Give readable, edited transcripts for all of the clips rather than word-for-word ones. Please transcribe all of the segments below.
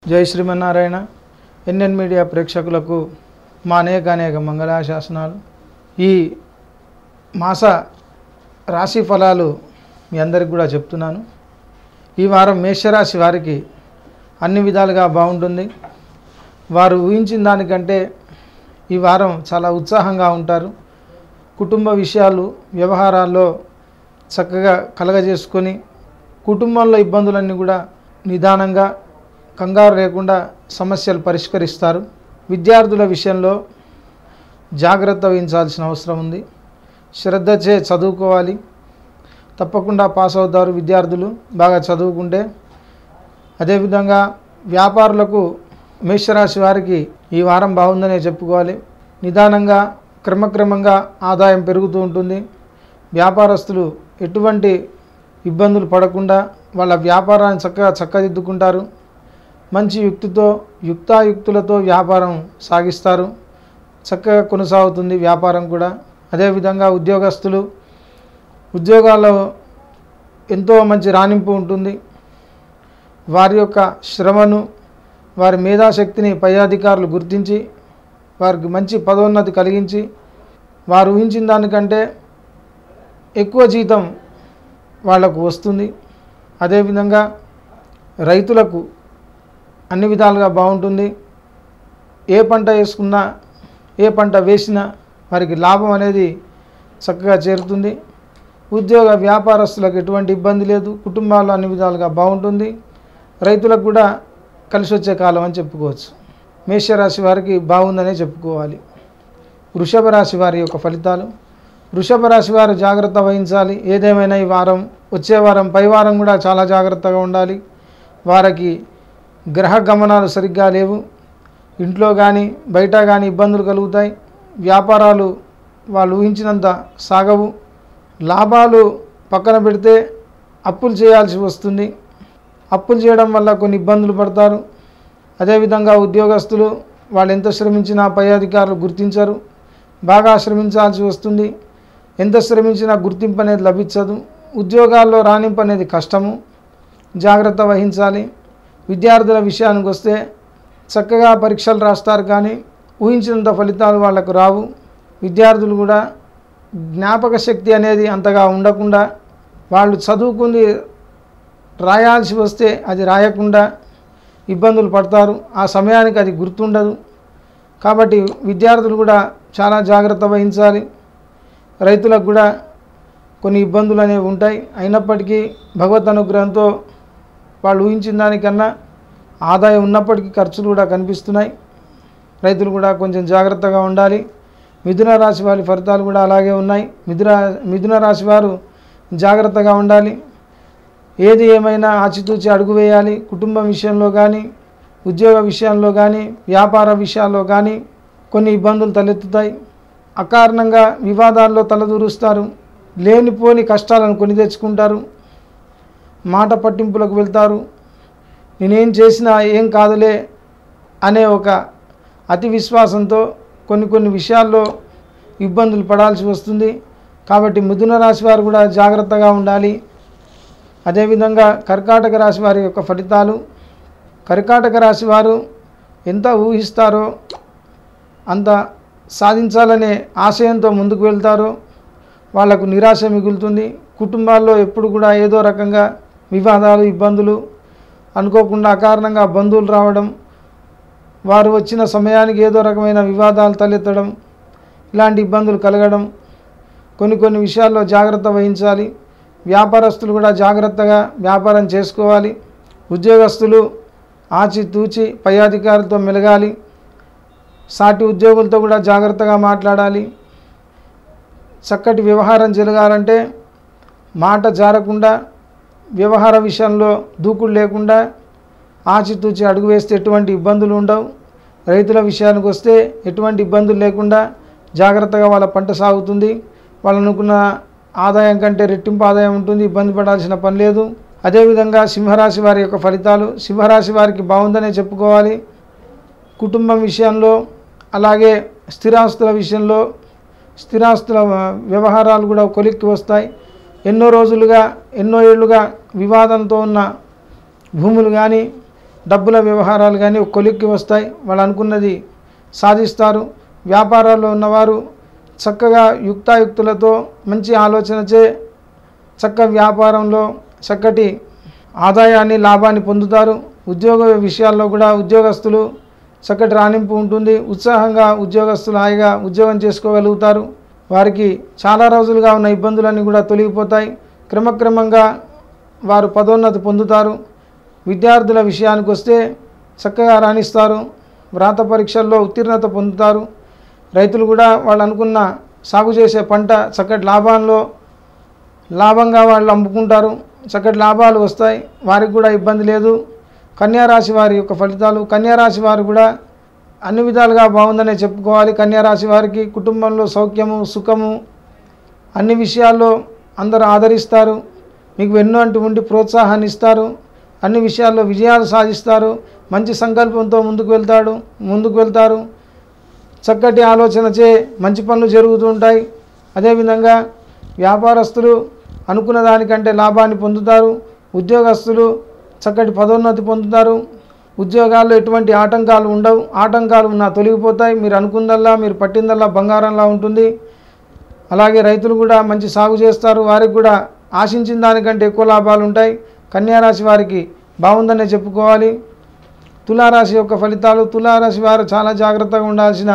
జై Srimannarayana. NN media ప్రేక్షకులకు మా అనేక మంగళాశాసనాలు. ఈ మాస రాశి ఫలాలు మీ అందరికి కూడా చెప్తున్నాను. ఈ వారం మేషరాశి వారికి అన్ని విధాలుగా బాగుంటుంది. వారు ఊహించిన దానికంటే ఈ వారం చాలా ఉత్సాహంగా ఉంటారు. కుటుంబ విషయాలు వ్యవహారాల్లో చక్కగా కలగజేసుకొని కుటుంబంలో ఇబ్బందులన్నీ కూడా నిదానంగా కంగారు లేకుండా సమస్యలు పరిష్కరిస్తారు. విద్యార్థుల విషయంలో జాగ్రత్త వహించాల్సిన అవసరం ఉంది. శ్రద్ధచే చదువుకోవాలి. తప్పకుండా పాస్ అవుతారు విద్యార్థులు బాగా చదువుకుంటే. అదేవిధంగా వ్యాపారులకు మేషరాశి వారికి ఈ వారం బాగుందనే చెప్పుకోవాలి. నిదానంగా క్రమక్రమంగా ఆదాయం పెరుగుతూ ఉంటుంది. వ్యాపారస్తులు ఎటువంటి ఇబ్బందులు పడకుండా వాళ్ళ వ్యాపారాన్ని చక్కదిద్దుకుంటారు. మంచి యుక్తాయుక్తులతో వ్యాపారం సాగిస్తారు. చక్కగా కొనసాగుతుంది వ్యాపారం కూడా. అదేవిధంగా ఉద్యోగస్తులు ఉద్యోగాల్లో ఎంతో మంచి రాణింపు ఉంటుంది. వారి యొక్క శ్రమను వారి మేధాశక్తిని పై అధికారులు గుర్తించి వారికి మంచి పదోన్నతి కలిగించి వారు ఊహించిన దానికంటే ఎక్కువ జీతం వాళ్లకు వస్తుంది. అదేవిధంగా రైతులకు అన్ని విధాలుగా బాగుంటుంది. ఏ పంట వేసుకున్నా ఏ పంట వేసినా వారికి లాభం అనేది చక్కగా చేరుతుంది. ఉద్యోగ వ్యాపారస్తులకు ఎటువంటి ఇబ్బంది లేదు. కుటుంబాల్లో అన్ని విధాలుగా బాగుంటుంది. రైతులకు కూడా కలిసి వచ్చే కాలం అని చెప్పుకోవచ్చు. మేషరాశి వారికి బాగుందనే చెప్పుకోవాలి. వృషభ రాశి వారి యొక్క ఫలితాలు. వృషభ రాశి వారు జాగ్రత్త వహించాలి. ఏదేమైనా ఈ వారం వచ్చే వారం పై వారం కూడా చాలా జాగ్రత్తగా ఉండాలి. వారికి గ్రహ గమనాలు సరిగ్గా లేవు. ఇంట్లో కానీ బయట కానీ ఇబ్బందులు కలుగుతాయి. వ్యాపారాలు వాళ్ళు ఊహించినంత సాగవు. లాభాలు పక్కన పెడితే అప్పులు చేయాల్సి వస్తుంది. అప్పులు చేయడం వల్ల కొన్ని ఇబ్బందులు పడతారు. అదేవిధంగా ఉద్యోగస్తులు వాళ్ళు ఎంత శ్రమించినా పై అధికారులు గుర్తించరు. బాగా శ్రమించాల్సి వస్తుంది. ఎంత శ్రమించినా గుర్తింపు అనేది లభించదు. ఉద్యోగాల్లో రాణింపు అనేది కష్టము. జాగ్రత్త వహించాలి. విద్యార్థుల విషయానికి వస్తే చక్కగా పరీక్షలు రాస్తారు కానీ ఊహించినంత ఫలితాలు వాళ్లకు రావు. విద్యార్థులు కూడా జ్ఞాపక శక్తి అనేది అంతగా ఉండకుండా వాళ్ళు చదువుకుని రాయాల్సి వస్తే అది రాయకుండా ఇబ్బందులు పడతారు. ఆ సమయానికి అది గుర్తుండదు. కాబట్టి విద్యార్థులు కూడా చాలా జాగ్రత్త వహించాలి. రైతులకు కూడా కొన్ని ఇబ్బందులు అనేవి ఉంటాయి. అయినప్పటికీ భగవత్ అనుగ్రహంతో వాళ్ళు ఊహించిన దానికన్నా ఆదాయం ఉన్నప్పటికీ ఖర్చులు కూడా కనిపిస్తున్నాయి. రైతులు కూడా కొంచెం జాగ్రత్తగా ఉండాలి. మిథున రాశి వారి ఫలితాలు కూడా అలాగే ఉన్నాయి. మిథున రాశి వారు జాగ్రత్తగా ఉండాలి. ఏది ఏమైనా ఆచితూచి అడుగు వేయాలి. కుటుంబం విషయంలో కానీ ఉద్యోగ విషయంలో కానీ వ్యాపార విషయాల్లో కానీ కొన్ని ఇబ్బందులు తలెత్తుతాయి. అకారణంగా వివాదాల్లో తలదూరుస్తారు. లేనిపోని కష్టాలను కొని తెచ్చుకుంటారు. మాట పట్టింపులకు వెళ్తారు. నేనేం చేసినా ఏం కాదులే అనే ఒక అతి విశ్వాసంతో కొన్ని విషయాల్లో ఇబ్బందులు పడాల్సి వస్తుంది. కాబట్టి మిథున రాశి వారు కూడా జాగ్రత్తగా ఉండాలి. అదేవిధంగా కర్కాటక రాశి వారి యొక్క ఫలితాలు. కర్కాటక రాశి వారు ఎంత ఊహిస్తారో అంత సాధించాలనే ఆశయంతో ముందుకు వెళ్తారో వాళ్లకు నిరాశ మిగులుతుంది. కుటుంబాల్లో ఎప్పుడు కూడా ఏదో రకంగా వివాదాలు ఇబ్బందులు అనుకోకుండా అకారణంగా బంధువులు రావడం, వారు వచ్చిన సమయానికి ఏదో రకమైన వివాదాలు తలెత్తడం, ఇలాంటి ఇబ్బందులు కలగడం, కొన్ని విషయాల్లో జాగ్రత్త వహించాలి. వ్యాపారస్తులు కూడా జాగ్రత్తగా వ్యాపారం చేసుకోవాలి. ఉద్యోగస్తులు ఆచితూచి పై అధికారులతో మెలగాలి. సాటి ఉద్యోగులతో కూడా జాగ్రత్తగా మాట్లాడాలి. చక్కటి వ్యవహారం జరగాలంటే మాట జారకుండా వ్యవహార విషయంలో దూకుడు లేకుండా ఆచితూచి అడుగు వేస్తే ఎటువంటి ఇబ్బందులు ఉండవు. రైతుల విషయానికి వస్తే ఎటువంటి ఇబ్బందులు లేకుండా జాగ్రత్తగా వాళ్ళ పంట సాగుతుంది. వాళ్ళు అనుకున్న ఆదాయం కంటే రెట్టింపు ఆదాయం ఉంటుంది. ఇబ్బంది పడాల్సిన పని లేదు. అదేవిధంగా సింహరాశి వారి యొక్క ఫలితాలు. సింహరాశి వారికి బాగుందనే చెప్పుకోవాలి. కుటుంబం విషయంలో అలాగే స్థిరాస్తుల విషయంలో స్థిరాస్తుల వ్యవహారాలు కూడా కొలిక్కి వస్తాయి. ఎన్నో రోజులుగా ఎన్నో ఏళ్లుగా వివాదంతో ఉన్న భూములు కానీ డబ్బుల వ్యవహారాలు కానీ ఒక కొలిక్కి వస్తాయి, వాళ్ళు అనుకున్నది సాధిస్తారు. వ్యాపారాల్లో ఉన్నవారు చక్కగా యుక్తాయుక్తులతో మంచి ఆలోచనచే వ్యాపారంలో చక్కటి ఆదాయాన్ని లాభాన్ని పొందుతారు. ఉద్యోగ విషయాల్లో కూడా ఉద్యోగస్తులు చక్కటి రాణింపు ఉంటుంది. ఉత్సాహంగా ఉద్యోగస్తులు హాయిగా ఉద్యోగం చేసుకోగలుగుతారు. వారికి చాలా రోజులుగా ఉన్న ఇబ్బందులన్నీ కూడా తొలగిపోతాయి. క్రమక్రమంగా వారు పదోన్నతి పొందుతారు. విద్యార్థుల విషయానికి వస్తే చక్కగా రాణిస్తారు. వ్రాత పరీక్షల్లో ఉత్తీర్ణత పొందుతారు. రైతులు కూడా వాళ్ళు అనుకున్న సాగు చేసే పంట చక్కటి లాభంగా వాళ్ళు అమ్ముకుంటారు. చక్కటి లాభాలు వస్తాయి. వారికి కూడా ఇబ్బంది లేదు. కన్యారాశి వారి యొక్క ఫలితాలు. కన్యారాశి వారు కూడా అన్ని విధాలుగా బాగుందనే చెప్పుకోవాలి. కన్యారాశి వారికి కుటుంబంలో సౌఖ్యము, సుఖము, అన్ని విషయాల్లో అందరూ ఆదరిస్తారు. మీకు వెన్నంటి ఉండి ప్రోత్సాహాన్ని ఇస్తారు. అన్ని విషయాల్లో విజయాలు సాధిస్తారు. మంచి సంకల్పంతో ముందుకు వెళ్తారు. చక్కటి ఆలోచనచే మంచి పనులు జరుగుతూ ఉంటాయి. అదేవిధంగా వ్యాపారస్తులు అనుకున్న దానికంటే లాభాన్ని పొందుతారు. ఉద్యోగస్తులు చక్కటి పదోన్నతి పొందుతారు. ఉద్యోగాల్లో ఎటువంటి ఆటంకాలు ఉండవు. ఆటంకాలు ఉన్నా తొలగిపోతాయి. మీరు అనుకున్నదల్లా, మీరు పట్టిందల్లా బంగారంలా ఉంటుంది. అలాగే రైతులు కూడా మంచి సాగు చేస్తారు. వారికి కూడా ఆశించిన దానికంటే ఎక్కువ లాభాలు ఉంటాయి. కన్యారాశి వారికి బాగుందనే చెప్పుకోవాలి. తులారాశి యొక్క ఫలితాలు. తులారాశి వారు చాలా జాగ్రత్తగా ఉండాల్సిన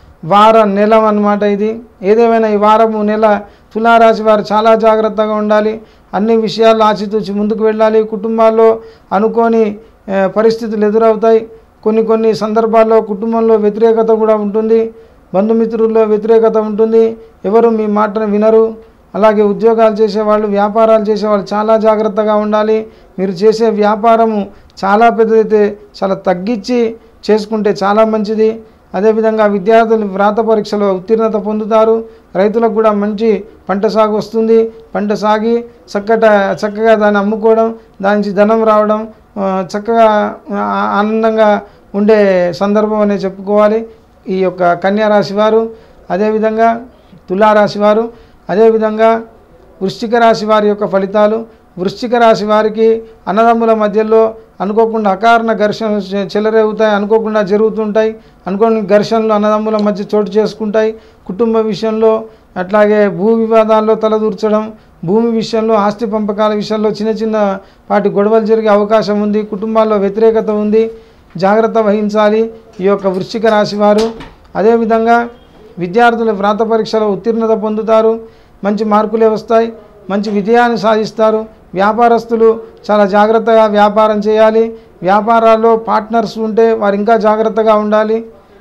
నెల అన్నమాట ఇది. ఏదేమైనా ఈ వారము నెల తులారాశి వారు చాలా జాగ్రత్తగా ఉండాలి. అన్ని విషయాల్లో ఆచితూచి ముందుకు వెళ్ళాలి. కుటుంబాల్లో అనుకోని పరిస్థితులు ఎదురవుతాయి. కొన్ని సందర్భాల్లో కుటుంబంలో వ్యతిరేకత కూడా ఉంటుంది. బంధుమిత్రుల్లో వ్యతిరేకత ఉంటుంది. ఎవరు మీ మాటను వినరు. అలాగే ఉద్యోగాలు చేసేవాళ్ళు, వ్యాపారాలు చేసేవాళ్ళు చాలా జాగ్రత్తగా ఉండాలి. మీరు చేసే వ్యాపారము చాలా పెద్దదైతే చాలా తగ్గించి చేసుకుంటే చాలా మంచిది. అదేవిధంగా విద్యార్థులు వ్రాత పరీక్షలో ఉత్తీర్ణత పొందుతారు. రైతులకు కూడా మంచి పంట సాగు వస్తుంది. పంట సాగి చక్కగా దాన్ని అమ్ముకోవడం, దాని నుంచి ధనం రావడం, చక్కగా ఆనందంగా ఉండే సందర్భం అనే చెప్పుకోవాలి ఈ యొక్క కన్యారాశి వారు. అదేవిధంగా తులారాశి వారు. అదేవిధంగా వృశ్చిక రాశి వారి యొక్క ఫలితాలు. వృశ్చిక రాశి వారికి అన్నదమ్ముల మధ్యలో అనుకోకుండా అకారణ ఘర్షణలు చెలరేగుతాయి. అనుకోకుండా జరుగుతుంటాయి. అనుకోని ఘర్షణలు అన్నదమ్ముల మధ్య చోటు చేసుకుంటాయి. కుటుంబ విషయంలో అట్లాగే భూ వివాదాల్లో తలదూర్చడం, భూమి విషయంలో, ఆస్తి పంపకాల విషయంలో చిన్న పాటి గొడవలు జరిగే అవకాశం ఉంది. కుటుంబాల్లో వ్యతిరేకత ఉంది. జాగ్రత్త వహించాలి ఈ యొక్క వృశ్చిక రాశి వారు. అదేవిధంగా విద్యార్థులు వ్రాత పరీక్షలో ఉత్తీర్ణత పొందుతారు. మంచి మార్కులే వస్తాయి. మంచి విజయాన్ని సాధిస్తారు. వ్యాపారస్తులు చాలా జాగ్రత్తగా వ్యాపారం చేయాలి. వ్యాపారాల్లో పార్ట్నర్స్ ఉంటే వారు ఇంకా జాగ్రత్తగా ఉండాలి.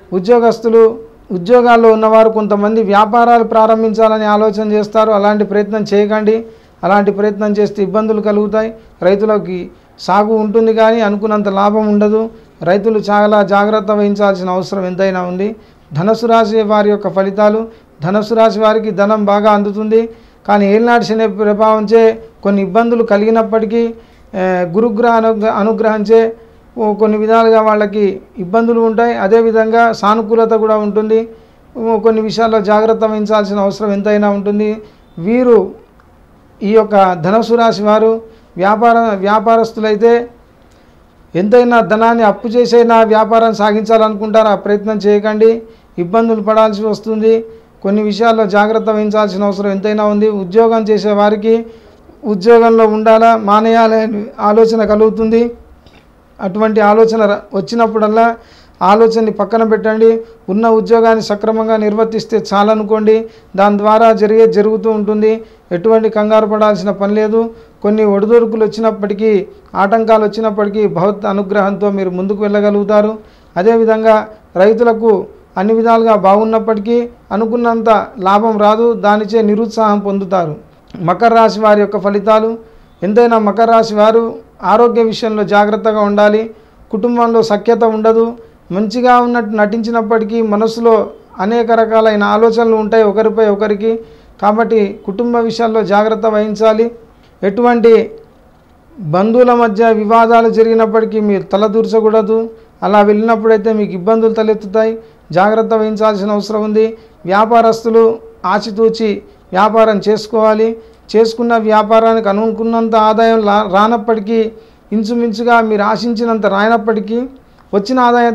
ఉద్యోగాల్లో ఉన్నవారు కొంతమంది వ్యాపారాలు ప్రారంభించాలని ఆలోచన చేస్తారు. అలాంటి ప్రయత్నం చేయకండి. అలాంటి ప్రయత్నం చేస్తే ఇబ్బందులు కలుగుతాయి. రైతులకి సాగు ఉంటుంది కానీ అనుకున్నంత లాభం ఉండదు. రైతులు చాలా జాగ్రత్త వహించాల్సిన అవసరం ఎంతైనా ఉంది. ధనుసు రాశి వారి యొక్క ఫలితాలు. ధనుసు రాశి వారికి ధనం బాగా అందుతుంది. కానీ ఏలినాటి శని ప్రభావంచే కొన్ని ఇబ్బందులు కలిగినప్పటికీ గురుగ్రహ అనుగ్రహించే కొన్ని విధాలుగా వాళ్ళకి ఇబ్బందులు ఉంటాయి. అదేవిధంగా సానుకూలత కూడా ఉంటుంది. కొన్ని విషయాల్లో జాగ్రత్త వహించాల్సిన అవసరం ఎంతైనా ఉంటుంది. వీరు ఈ యొక్క ధనుసు రాశి వారు వ్యాపారస్తులైతే ఎంతైనా ధనాన్ని అప్పు చేసైనా వ్యాపారం సాగించాలనుకుంటారో ఆ ప్రయత్నం చేయకండి. ఇబ్బందులు పడాల్సి వస్తుంది. కొన్ని విషయాల్లో జాగ్రత్త వహించాల్సిన అవసరం ఎంతైనా ఉంది. ఉద్యోగం చేసే వారికి ఉద్యోగంలో ఉండాలా మానేయాలనే ఆలోచన కలుగుతుంది. అటువంటి ఆలోచన వచ్చినప్పుడల్లా ఆలోచనని పక్కన పెట్టండి. ఉన్న ఉద్యోగాన్ని సక్రమంగా నిర్వర్తిస్తే చాలనుకోండి. దాని ద్వారా జరుగుతూ ఉంటుంది. ఎటువంటి కంగారు పడాల్సిన పని లేదు. కొన్ని ఒడిదొడుకులు వచ్చినప్పటికీ, ఆటంకాలు వచ్చినప్పటికీ భగవత్ అనుగ్రహంతో మీరు ముందుకు వెళ్ళగలుగుతారు. అదేవిధంగా రైతులకు అన్ని విధాలుగా బాగున్నప్పటికీ అనుకున్నంత లాభం రాదు. దానిచే నిరుత్సాహం పొందుతారు. మకర రాశి వారి యొక్క ఫలితాలు. ఎంతైనా మకర రాశి వారు ఆరోగ్య విషయంలో జాగ్రత్తగా ఉండాలి. కుటుంబంలో సఖ్యత ఉండదు. మంచిగా ఉన్నట్టు నటించినప్పటికీ మనసులో అనేక రకాలైన ఆలోచనలు ఉంటాయి ఒకరిపై ఒకరికి. కాబట్టి కుటుంబ విషయాల్లో జాగ్రత్త వహించాలి. ఎటువంటి బంధువుల మధ్య వివాదాలు జరిగినప్పటికీ మీరు తలదూర్చకూడదు. అలా వెళ్ళినప్పుడైతే మీకు ఇబ్బందులు తలెత్తుతాయి. జాగ్రత్త వహించాల్సిన అవసరం ఉంది. వ్యాపారస్తులు ఆచితూచి వ్యాపారం చేసుకోవాలి. చేసుకున్న వ్యాపారానికి అనుకున్నంత ఆదాయం రానప్పటికీ ఇంచుమించుగా మీరు ఆశించినంత రానప్పటికీ వచ్చిన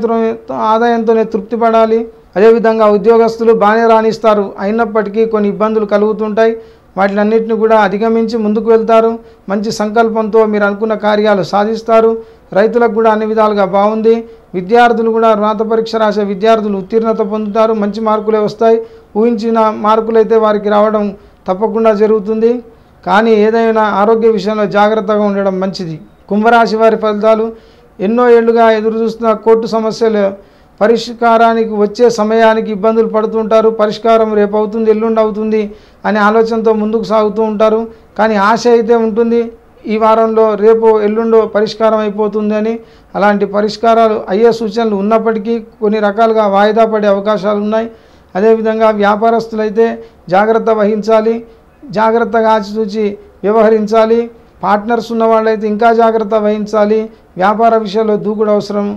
ఆదాయంతోనే తృప్తి పడాలి. అదేవిధంగా ఉద్యోగస్తులు బాగానే రాణిస్తారు, అయినప్పటికీ కొన్ని ఇబ్బందులు కలుగుతుంటాయి. వాటిలన్నింటినీ కూడా అధిగమించి ముందుకు వెళ్తారు. మంచి సంకల్పంతో మీరు అనుకున్న కార్యాలు సాధిస్తారు. రైతులకు కూడా అన్ని విధాలుగా బాగుంది. విద్యార్థులు కూడా రాత పరీక్ష రాసే విద్యార్థులు ఉత్తీర్ణత పొందుతారు, మంచి మార్కులే వస్తాయి. ఊహించిన మార్కులైతే వారికి రావడం తప్పకుండా జరుగుతుంది. కానీ ఏదైనా ఆరోగ్య విషయంలో జాగ్రత్తగా ఉండడం మంచిది. కుంభరాశి వారి ఫలితాలు: ఎన్నో ఏళ్లుగా ఎదురు చూస్తున్న కోర్టు సమస్యలు పరిష్కారానికి వచ్చే సమయానికి ఇబ్బందులు పడుతుంటారు. పరిష్కారం రేపు అవుతుంది, ఎల్లుండి అవుతుంది అనే ఆలోచనతో ముందుకు సాగుతూ ఉంటారు. కానీ ఆశ అయితే ఉంటుంది, ఈ వారంలో రేపు ఎల్లుండో పరిష్కారం అయిపోతుందని. అలాంటి పరిష్కారాలు అయ్యే సూచనలు ఉన్నప్పటికీ కొన్ని రకాలుగా వాయిదా పడే అవకాశాలు ఉన్నాయి. అదేవిధంగా వ్యాపారస్తులైతే జాగ్రత్త వహించాలి, జాగ్రత్తగా ఆచితూచి వ్యవహరించాలి. పార్ట్నర్స్ ఉన్న వాళ్ళైతే ఇంకా జాగ్రత్త వహించాలి. వ్యాపార విషయంలో దూకుడు అవసరం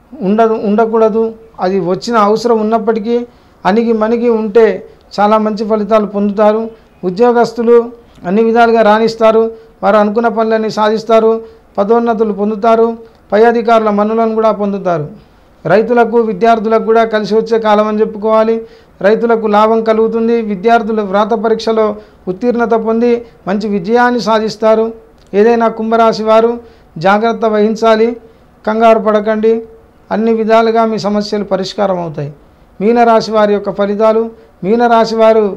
ఉండకూడదు. అది వచ్చిన అవసరం ఉన్నప్పటికీ అణిగి మణిగి ఉంటే చాలా మంచి ఫలితాలు పొందుతారు. ఉద్యోగస్తులు అన్ని విధాలుగా రాణిస్తారు, వారు అనుకున్న పనులన్నీ సాధిస్తారు, పదోన్నతులు పొందుతారు, పై అధికారుల మన్నులను కూడా పొందుతారు. రైతులకు విద్యార్థులకు కూడా కలిసి వచ్చే కాలం అని చెప్పుకోవాలి. రైతులకు లాభం కలుగుతుంది. విద్యార్థులు వ్రాత పరీక్షలో ఉత్తీర్ణత పొంది మంచి విజయాన్ని సాధిస్తారు. ఏదైనా కుంభరాశి వారు జాగ్రత్త వహించాలి, కంగారు పడకండి, అన్ని విధాలుగా మీ సమస్యలు పరిష్కారం అవుతాయి. మీనరాశి వారి యొక్క ఫలితాలు: మీనరాశి వారు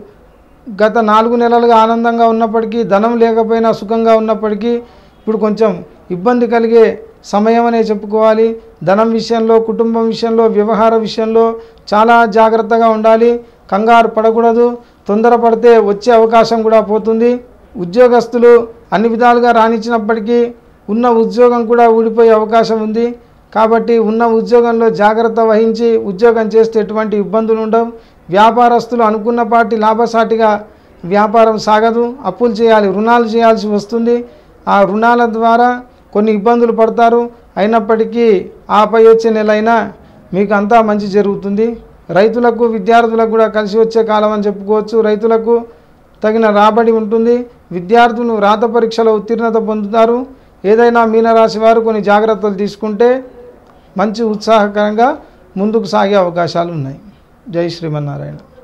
గత 4 నెలలుగా ఆనందంగా ఉన్నప్పటికీ, ధనం లేకపోయినా సుఖంగా ఉన్నప్పటికీ ఇప్పుడు కొంచెం ఇబ్బంది కలిగే సమయం అనే చెప్పుకోవాలి. ధనం విషయంలో, కుటుంబం విషయంలో, వ్యవహార విషయంలో చాలా జాగ్రత్తగా ఉండాలి, కంగారు పడకూడదు. తొందరపడితే వచ్చే అవకాశం కూడా పోతుంది. ఉద్యోగస్తులు అన్ని విధాలుగా రాణించినప్పటికీ ఉన్న ఉద్యోగం కూడా ఊడిపోయే అవకాశం ఉంది. కాబట్టి ఉన్న ఉద్యోగంలో జాగ్రత్త వహించి ఉద్యోగం చేస్తే ఎటువంటి ఇబ్బందులు ఉండవు. వ్యాపారస్తులు అనుకున్నపాటి లాభసాటిగా వ్యాపారం సాగదు, అప్పులు చేయాలి, రుణాలు చేయాల్సి వస్తుంది. ఆ రుణాల ద్వారా కొన్ని ఇబ్బందులు పడతారు. అయినప్పటికీ ఆపై వచ్చే నెలైనా మీకు అంతా మంచి జరుగుతుంది. రైతులకు విద్యార్థులకు కూడా కలిసి వచ్చే కాలం అని చెప్పుకోవచ్చు. రైతులకు తగిన రాబడి ఉంటుంది. విద్యార్థులు రాత పరీక్షలో ఉత్తీర్ణత పొందుతారు. ఏదైనా మీనరాశి వారు కొన్ని జాగ్రత్తలు తీసుకుంటే మంచి ఉత్సాహకరంగా ముందుకు సాగే అవకాశాలు ఉన్నాయి. జై శ్రీమన్నారాయణ.